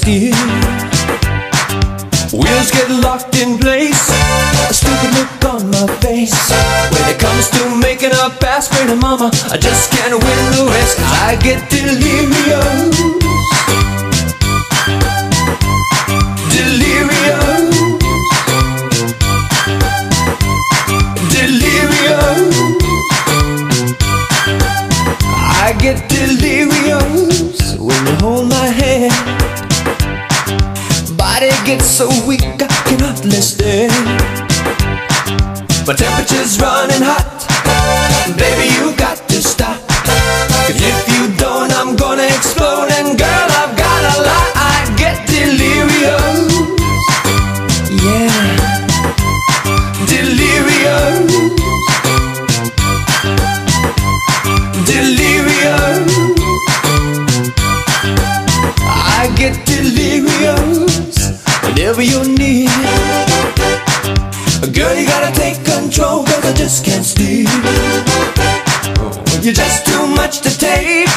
steer. Wheels get locked in place, a stupid look on my face. When it comes to making a pass for the mama, I just can't win the race, 'cause I get delirious. Delirious. Delirious. I get delirious when you hold my hand. Body gets so weak I can hardly stand. My temperature's running hot. Baby, you got to stop, 'cause if you don't I'm gonna explode. And girl, I've got a lot. I get delirious. Yeah. Delirious. Delirious. I get delirious whenever you're near. Girl, you gotta take control, 'cause I just can't steer. You're just too much to take.